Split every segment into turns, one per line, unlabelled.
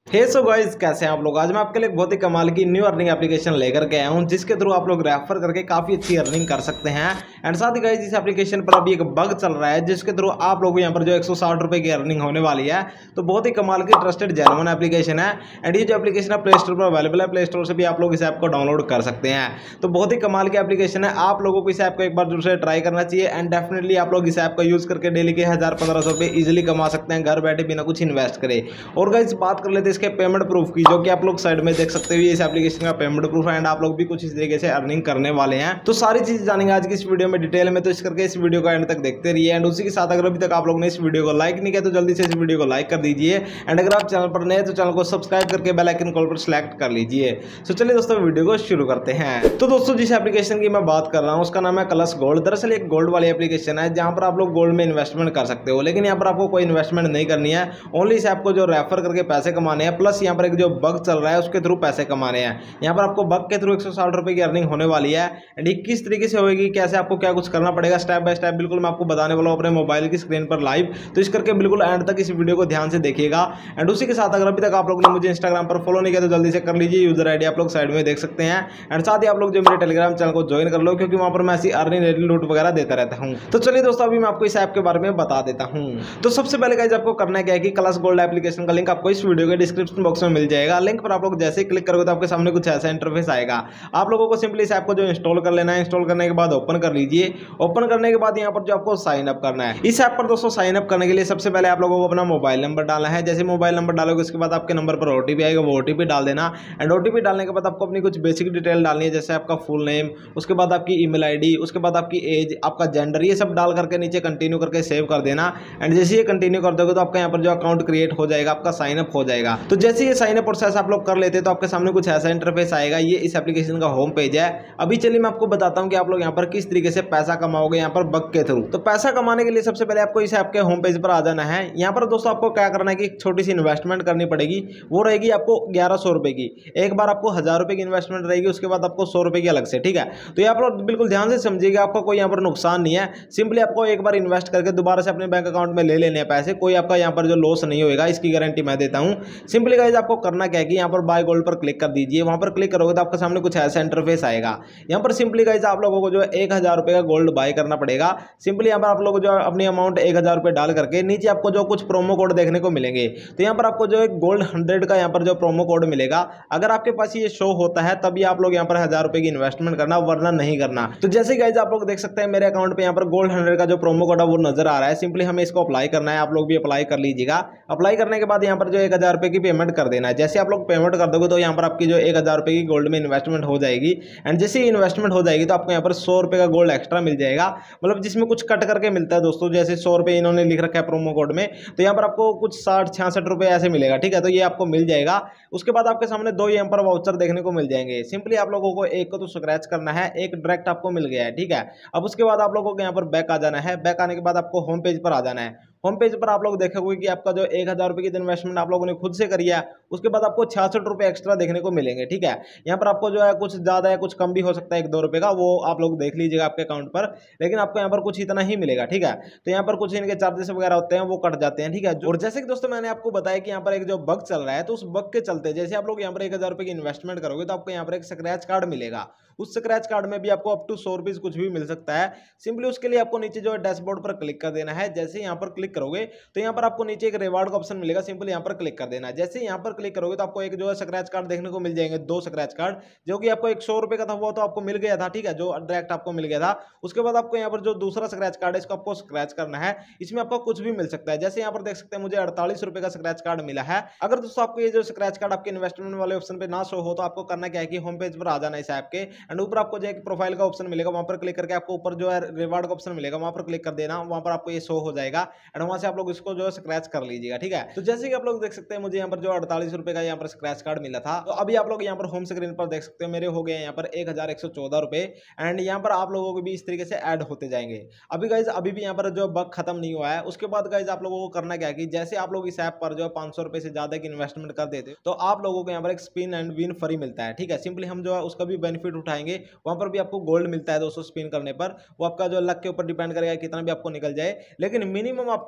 हे so guys, कैसे हैं आप लोग। आज मैं आपके लिए एक बहुत ही कमाल की न्यू अर्निंग एप्लीकेशन लेकर के आया हूं, जिसके थ्रू आप लोग रेफर करके काफी अच्छी अर्निंग कर सकते हैं। एंड साथ ही गाइस, इस एप्लीकेशन पर अभी एक बग चल रहा है, जिसके थ्रू आप लोग यहां पर जो 160 रुपए की अर्निंग होने वाली है। तो बहुत ही कमाल की ट्रस्टेड जेन्युइन एप्लीकेशन है। एंड ये जो एप्लीकेशन है प्ले स्टोर पर अवेलेबल है, प्ले स्टोर से भी आप लोग इस ऐप को डाउनलोड कर सकते हैं। तो बहुत ही कमाल की एप्लीकेशन है, आप लोगों को इस ऐप को एक बार जरूर से ट्राई करना चाहिए। एंड डेफिनेटली आप लोग इस ऐप का यूज करके डेली के 1000-1500 रुपए इजिली कमा सकते हैं, घर बैठे बिना कुछ इन्वेस्ट करे। और गाइस, बात कर लेते हैं इसके पेमेंट प्रूफ की, जो कि आप लोग साइड में देख सकते हो। इस एप्लीकेशन का पेमेंट प्रूफ है एंड आप लोग भी कुछ इस तरीके से अर्निंग करने वाले हैं। तो सारी चीज जानेंगे आज की इस वीडियो में डिटेल में, तो इस करके इस वीडियो को एंड तक देखते रहिए। एंड उसी के साथ अगर अभी तक आप लोग ने इस वीडियो को लाइक नहीं किया तो जल्दी से इस वीडियो को लाइक कर दीजिए। एंड अगर आप चैनल पर नए तो चैनल को सब्सक्राइब करके बेल आइकन कॉल पर सिलेक्ट कर लीजिए। तो चलिए दोस्तों, वीडियो को शुरू करते हैं। तो दोस्तों, जिस एप्लीकेशन की मैं बात कर रहा हूँ उसका नाम है कलश गोल्ड। दरअसल एक गोल्ड वाली एप्लीकेशन है जहां पर आप लोग गोल्ड में इन्वेस्टमेंट कर सकते हो, लेकिन यहाँ पर आपको कोई इन्वेस्टमेंट नहीं करनी है। ओनली इस ऐप को जो रेफर करके पैसे कमाने हैं, प्लस यहाँ पर एक जो बग चल रहा है उसके थ्रू पैसे कमाने हैं। यहाँ पर आपको बग के थ्रू 160 रुपए की अर्निंग होने वाली है। एंड ये किस तरीके से होगी, कैसे आपको क्या कुछ करना पड़ेगा, स्टेप बाय स्टेप बिल्कुल मैं आपको बताने वाला हूँ अपने मोबाइल की स्क्रीन पर लाइव। तो इस करके बिल्कुल एंड तक इस वीडियो को ध्यान से देखिएगा। एंड उसी के साथ अगर अभी तक आप लोगों ने मुझे इंस्टाग्राम पर फॉलो नहीं किया तो जल्दी से कर लीजिए। यूजर आईडी आप लोग साइड में देख सकते हैं। एंड साथ ही आप लोग जो मेरे टेलीग्राम चैनल को ज्वाइन कर लो, क्योंकि वहां पर मैं ऐसी अर्निंग लूट वगैरह देता रहता हूँ। तो चलिए दोस्तों, अभी मैं आपको इस ऐप के बारे में बता देता हूँ। तो सबसे पहले गाइस, आपको करना क्या है कि कलश गोल्ड एप्लीकेशन का लिंक आपको इस वीडियो के डिस्क्रिप्शन बॉक्स में मिल जाएगा। लिंक पर आप लोग जैसे ही क्लिक करोगे तो आपके सामने कुछ ऐसा इंटरफेस आएगा। आप लोगों को सिंपली इस ऐप को जो इंस्टॉल कर लेना है। इंस्टॉल करने के बाद ओपन कर लीजिए। ओपन करने के बाद यहाँ पर जो आपको साइन अप करना है, इस ऐप पर दोस्तों साइन अप करने के लिए सबसे पहले आप लोगों को अपना मोबाइल नंबर डालना है। जैसे मोबाइल नंबर डालोगे उसके बाद आपके नंबर पर ओटीपी आएगा, वो ओटीपी डाल देना। एंड ओटीपी डालने के बाद आपको अपनी कुछ बेसिक डिटेल डालनी है, जैसे आपका फुल नेम, उसके बाद आपकी ईमेल आईडी, उसके बाद आपकी एज, आपका जेंडर, ये सब डाल करके नीचे कंटिन्यू करके सेव कर देना। एंड जैसे ये कंटिन्यू कर दोगे तो आपका यहाँ पर जो अकाउंट क्रिएट हो जाएगा, आपका साइन अप हो जाएगा। तो जैसे ये साइन अप प्रोसेस आप लोग कर लेते हैं तो आपके सामने कुछ ऐसा इंटरफेस आएगा। ये इस एप्लीकेशन का होम पेज है। अभी चलिए मैं आपको बताता हूं कि आप लोग यहां पर किस तरीके से पैसा कमाओगे यहाँ पर बग के थ्रू। तो पैसा कमाने के लिए सबसे पहले आपको इस ऐप के होम पेज पर आ जाना है। यहाँ पर दोस्तों आपको क्या करना है कि एक छोटी सी इन्वेस्टमेंट करनी पड़ेगी। वो रहेगी आपको 1100 रुपए की। एक बार आपको 1000 रुपए की इन्वेस्टमेंट रहेगी, उसके बाद आपको 100 रुपए की अलग से, ठीक है। तो यहाँ पर बिल्कुल ध्यान से समझिएगा, आपका कोई यहाँ पर नुकसान नहीं है। सिंपली आपको एक बार इन्वेस्ट करके दोबारा से अपने बैंक अकाउंट में ले लेने हैं पैसे। कोई आपका यहाँ पर जो लॉस नहीं होगा, इसकी गारंटी मैं देता हूँ। सिंपली गाइस, आपको करना क्या है कि यहाँ पर बाय गोल्ड पर क्लिक कर दीजिए। वहां पर क्लिक करोगे तो आपके सामने कुछ ऐसा इंटरफेस आएगा। यहाँ पर सिंपली गाइस आप लोगों को जो 1000 रुपए का गोल्ड बाय करना पड़ेगा। सिंपली यहाँ पर आप लोग जो अपनी अमाउंट 1000 रुपए डाल करके नीचे आपको जो कुछ प्रोमो कोड देखने को मिलेंगे। तो यहाँ पर आपको जो एक गोल्ड 100 का यहाँ पर जो प्रोमो कोड मिलेगा, अगर आपके पास ये शो होता है तभी आप लोग यहाँ पर 1000 रुपए की इन्वेस्टमेंट करना, वरना नहीं करना। तो जैसे गाइस आप लोग देख सकते हैं मेरे अकाउंट पे यहाँ पर गोल्ड 100 का जो प्रोमो कोड है वो नजर आ रहा है। सिंपली हमें इसको अप्लाई करना है, आप लोग भी अप्लाई कर लीजिएगा। अप्लाई करने के बाद यहाँ पर जो 1000 रुपए की पेमेंट कर देना है। जैसे आप लोग पेमेंट कर दोगे तो यहाँ पर आपकी जो 1000 रुपए की गोल्ड में इन्वेस्टमेंट हो जाएगी। एंड जैसे ही इन्वेस्टमेंट हो जाएगी तो आपको यहाँ पर 100 रुपए का गोल्ड एक्स्ट्रा मिल जाएगा, मतलब जिसमें कुछ कट करके मिलता है दोस्तों। जैसे 100 रुपए इन्होंने लिख रखा है प्रोमो कोड में, तो यहाँ पर आपको कुछ 60-66 रुपए ऐसे मिलेगा, ठीक है। तो ये आपको मिल जाएगा। उसके बाद आपके सामने दो यहाँ पर वाउचर देखने को मिल जाएंगे। सिंपली आप लोगों को एक को तो स्क्रैच करना है, एक डायरेक्ट आपको मिल गया है, ठीक है। अब उसके बाद आप लोगों को यहाँ पर बैक आ जाना है। बैक आने के बाद आपको होम पेज पर आ जाना है। होम पेज पर आप लोग देखोगे कि आपका जो 1000 रुपए की इन्वेस्टमेंट आप लोगों ने खुद से करी है, उसके बाद आपको 66 रुपए एक्स्ट्रा देखने को मिलेंगे, ठीक है। यहाँ पर आपको जो है कुछ ज्यादा है, कुछ कम भी हो सकता है, 1-2 रुपए का, वो आप लोग देख लीजिएगा आपके अकाउंट पर। लेकिन आपको यहाँ पर कुछ इतना ही मिलेगा, ठीक है। तो यहाँ पर कुछ इनके चार्जेस वगैरह होते हैं, वो कट जाते हैं, ठीक है। और जैसे कि दोस्तों मैंने आपको बताया कि यहाँ पर एक जो बग चल रहा है, तो उस बग के चलते जैसे आप लोग यहाँ पर 1000 रुपए की इन्वेस्टमेंट करोगे तो आपको यहाँ पर एक स्क्रैच कार्ड मिलेगा। उस स्क्रैच कार्ड में भी आपको अप टू 100 रुपीज कुछ भी मिल सकता है। सिंपली उसके लिए आपको नीचे जो है डैशबोर्ड पर क्लिक कर देना है। जैसे यहाँ पर क्लिक करोगे तो यहाँ पर आपको नीचे एक रिवार्ड का ऑप्शन मिलेगा। सिंपली यहाँ पर क्लिक कर देना है। जैसे यहाँ पर क्लिक करोगे तो आपको एक जो है स्क्रैच कार्ड देखने को मिल जाएंगे, 2 स्क्रैच कार्ड, जो कि आपको 100 रुपए का था वो तो आपको मिल गया था, ठीक है, जो डायरेक्ट आपको मिल गया था। उसके बाद आपको यहाँ पर जो दूसरा स्क्रैच कार्ड है इसको आपको स्क्रैच करना है। इसमें आपको कुछ भी मिल सकता है। जैसे यहाँ पर देख सकते हैं मुझे 48 रुपए का स्क्रैच कार्ड मिला है। अगर दोस्तों आपको ये जो स्क्रैच कार्ड आपके इन्वेस्टमेंट वाले ऑप्शन पे ना शो हो तो आपको करना क्या है कि होम पेज पर आ जाना इस ऐप के। एंड ऊपर आपको जो एक प्रोफाइल का ऑप्शन मिलेगा, वहां पर क्लिक करके आपको ऊपर जो है रिवार्ड का ऑप्शन मिलेगा, वहां पर क्लिक कर देना। वहां पर आपको ये शो हो जाएगा एंड वहां से आप लोग इसको जो है स्क्रैच कर लीजिएगा, ठीक है। तो जैसे कि आप लोग देख सकते हैं मुझे यहाँ पर जो 48 रुपए का यहाँ पर स्क्रैच कार्ड मिला था। तो अभी आप लोग यहाँ पर होम स्क्रीन पर देख सकते हो मेरे हो गए यहाँ पर 1114 रुपए। एंड यहाँ पर आप लोगों को भी इस तरीके से ऐड होते जाएंगे। अभी गाइज अभी भी यहाँ पर जो बग खत्म नहीं हुआ है। उसके बाद गाइज आप लोगों को करना क्या है कि जैसे आप लोग इस ऐप पर जो है 500 रुपए से ज्यादा की इन्वेस्टमेंट कर देते तो आप लोगों को यहाँ पर एक स्पिन एंड विन फ्री मिलता है, ठीक है। सिंपली हम जो है उसका भी बेनिफिट उठाएंगे। वहां पर भी आपको गोल्ड मिलता है दोस्तों स्पिन करने पर। वो आपका जो लक के ऊपर डिपेंड करेगा कितना भी आपको निकल जाए, लेकिन मिनिमम आपको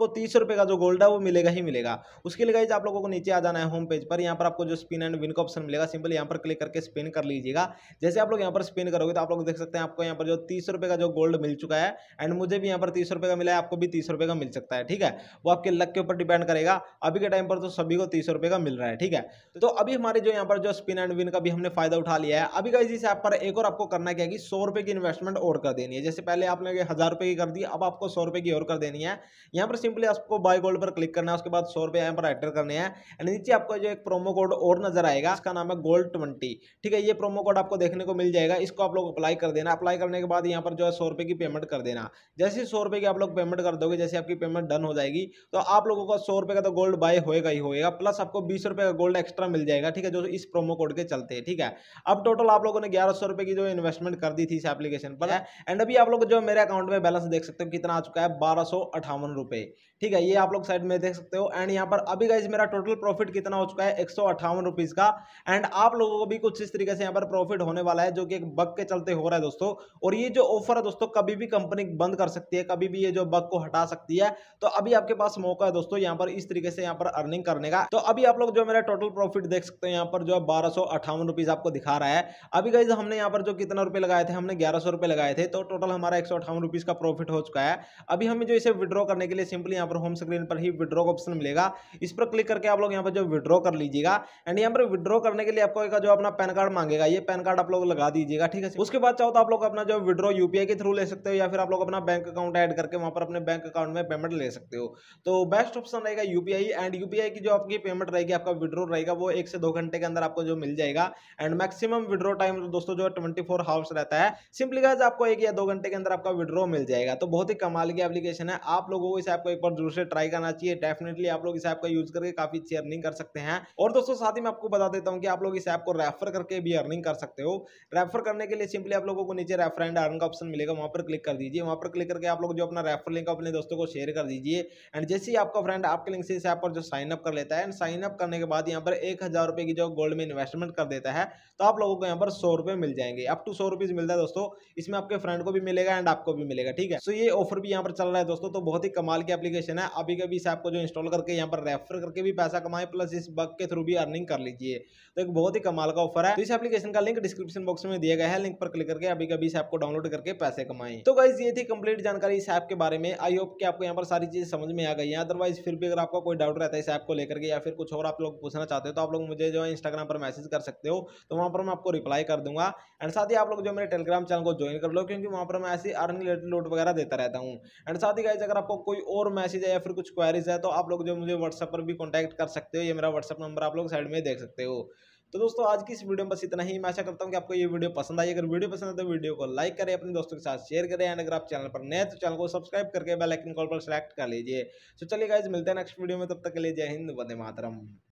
आपको 30 रुपये का जो गोल्ड है वो मिलेगा ही मिलेगा। उसके लिए गाइज आप लोगों को नीचे आ जाना है होम पेज पर। यहाँ पर आपको जो स्पिन एंड विन का ऑप्शन मिलेगा, सिंपल यहाँ पर क्लिक करके स्पिन कर लीजिएगा। जैसे आप लोग यहाँ पर स्पिन करोगे तो आप लोग देख सकते हैं आपको यहाँ पर जो 30 रुपये का जो गोल्ड मिल चुका है, एंड मुझे भी यहाँ पर 30 रुपये का मिला है, आपको भी 30 रुपये का मिल सकता है। ठीक है, वो आपके लक के ऊपर डिपेंड करेगा। अभी के टाइम पर तो सभी को 30 रुपये का मिल रहा है। ठीक है, तो अभी हमारे जो यहाँ पर जो स्पिन एंड विन का भी हमने फायदा उठा लिया है। अभी गाइस इस ऐप पर एक और आपको करना क्या है कि 100 रुपये की इन्वेस्टमेंट और कर देनी है। जैसे पहले आपने 1000 रुपये की कर दी, अब आपको 100 रुपये की और कर देनी है। यहाँ पर सिंपली आपको बाय गोल्ड पर क्लिक करना है, उसके बाद 100 रुपये यहाँ पर एंटर करने हैं, एंड नीचे आपको जो एक प्रोमो कोड और नजर आएगा, इसका नाम है gold20। ठीक है, ये प्रोमो कोड आपको देखने को मिल जाएगा, इसको आप लोग अप्लाई कर देना। अप्लाई करने के बाद यहाँ पर जो है 100 रुपये की पेमेंट कर देना। जैसे 100 रुपये की आप लोग पेमेंट कर दोगे, जैसे आपकी पेमेंट डन हो जाएगी, तो आप लोगों को 100 रुपये का तो गोल्ड बाय होएगा ही होएगा, प्लस आपको 20 रुपये का गोल्ड एक्स्ट्रा मिल जाएगा। ठीक है, जो इस प्रोमो कोड के चलते हैं। ठीक है, अब टोटल आप लोगों ने 1100 रुपये की जो इन्वेस्टमेंट कर दी थी इस एप्लीकेशन पर, एंड अभी आप लोग जो मेरे अकाउंट में बैलेंस देख सकते हो कितना आ चुका है, 1258 रुपये। ठीक है, ये आप लोग साइड में देख सकते हो। एंड यहाँ पर अभी गाइस मेरा टोटल प्रॉफिट कितना हो चुका है, 158 रुपीज का। एंड आप लोगों को भी कुछ इस तरीके से यहाँ पर प्रॉफिट होने वाला है, जो कि एक बग के चलते हो रहा है दोस्तों। और ये जो ऑफर है दोस्तों, कभी भी कंपनी बंद कर सकती है, कभी भी ये जो बग को हटा सकती है। तो अभी आपके पास मौका है दोस्तों यहाँ पर इस तरीके से यहाँ पर अर्निंग करने का। तो अभी आप लोग जो मेरा टोटल प्रॉफिट देख सकते हैं यहाँ पर जो 1258 रुपीज आपको दिखा रहा है। अभी गाइस हमने यहाँ पर जो कितना रुपए लगाए थे, हमने 1100 रुपए लगाए थे, तो टोटल हमारा 158 रुपीज का प्रॉफिट हो चुका है। अभी हमें जो इसे विड्रॉ करने के लिए सिंपली यहाँ पर होम स्क्रीन पर ही विड्रॉ का ऑप्शन मिलेगा, इस पर क्लिक करके आप लोग यहाँ पर जो विड्रॉ कर लीजिएगा। एंड यहाँ पर विड्रॉ करने के लिए आपको जो अपना पैन कार्ड मांगेगा, ये पैन कार्ड आप लोग लगा दीजिएगा। ठीक है, उसके बाद चाहो तो आप लोग अपना जो विड्रॉ यूपीआई के थ्रू ले सकते हो, या फिर आप लोग अपना बैंक अकाउंट ऐड करके वहां पर अपने बैंक अकाउंट में पेमेंट ले सकते हो। तो बेस्ट ऑप्शन रहेगा यूपीआई। एंड यूपीआई की जो आपकी पेमेंट रहेगी, आपका विड्रॉ रहेगा, वो 1 से 2 घंटे के अंदर आपको जो मिल जाएगा। एंड मैक्सिमम विड्रॉ टाइम दोस्तों जो 24 हावर्स रहता है। सिंपली गाइस आपको 1 या 2 घंटे के अंदर आपका विड्रॉ मिल जाएगा। तो बहुत ही कमाल की एप्लीकेशन है, आप लोगों को इस ऐप को एक बार जरूर से ट्राई करना चाहिए। डेफिनेटली आप लोग इस ऐप का यूज करके काफी अच्छी अर्निंग कर सकते हैं। और दोस्तों साथ ही मैं आपको बता देता हूं कि आप लोग इस ऐप को रेफर करके भी अर्निंग कर सकते हो। रेफर करने के लिए सिंपली आप लोगों को नीचे रेफर एंड अर्न का ऑप्शन मिलेगा, वहां पर क्लिक कर दीजिए। वहां पर क्लिक करके आप लोग जो अपना रेफर लिंक अपने दोस्तों को शेयर कर दीजिए। एंड जैसे ही आपका फ्रेंड आपके लिंक से इस ऐप पर जो साइन अप कर लेता है, एंड साइन अप करने के बाद यहाँ पर 1000 रुपए की जो गोल्ड में इन्वेस्टमेंट कर देता है, तो आप लोगों को यहाँ पर 100 रुपए मिल जाएंगे। अप टू 100 रुपीज मिलता है दोस्तों, इसमें आपके फ्रेंड को भी मिलेगा एंड आपको भी मिलेगा। ठीक है, सो ये ऑफर भी यहाँ पर चल रहा है दोस्तों। तो बहुत ही कमाल की एप्लीकेशन है। अभी कभी इस ऐप को जो इंस्टॉल करके यहाँ पर रेफर करके भी पैसा कमाए, प्लस इस बग के थ्रू भी अर्निंग कर लीजिए। तो एक बहुत ही कमाल का ऑफर है। तो इस एप्लीकेशन का लिंक डिस्क्रिप्शन बॉक्स में दिया गया है, लिंक पर क्लिक करके अभी कभी इस ऐप को डाउनलोड करके पैसे कमाएं। तो गाइस ये थी कंप्लीट जानकारी इस ऐप के बारे में। आई होप कि आपको यहाँ पर सारी चीजें समझ में आ गई है। अदरवाइज फिर भी अगर आपका कोई डाउट रहता है इस ऐप को लेकर के, या फिर कुछ और आप लोग पूछना चाहते हो, तो आप लोग मुझे जो है इंस्टाग्राम पर मैसेज कर सकते हो, तो वहां पर मैं आपको रिप्लाई कर दूंगा। एंड साथ ही आप लोग जो मेरे टेलीग्राम चैनल को ज्वाइन कर लो, क्योंकि वहां पर मैं ऐसी अर्निंग रिलेटेड नोट वगैरह देता रहता हूँ। एंड साथ ही गाइस अगर आपको कोई और मैसेज है या फिर कुछ क्वेरीज है, तो आप लोग जो मुझे व्हाट्सएप पर भी कॉन्टैक्ट कर सकते हो। ये मेरा व्हाट्सएप नंबर आप लोग साइड में देख सकते हो। तो दोस्तों आज की इस वीडियो में बस इतना ही। मैं आशा करता हूं कि आपको ये वीडियो पसंद आई। अगर वीडियो पसंद है तो वीडियो को लाइक करें, अपने दोस्तों के साथ शेयर करें, एंड अगर आप चैनल पर नए तो चैनल को सब्सक्राइब करके बेल आइकन कॉल पर सेलेक्ट कर लीजिए। तो चलिए गाइस मिलते हैं नेक्स्ट वीडियो में, तब तक के लिए जय हिंद, वंदे मातरम।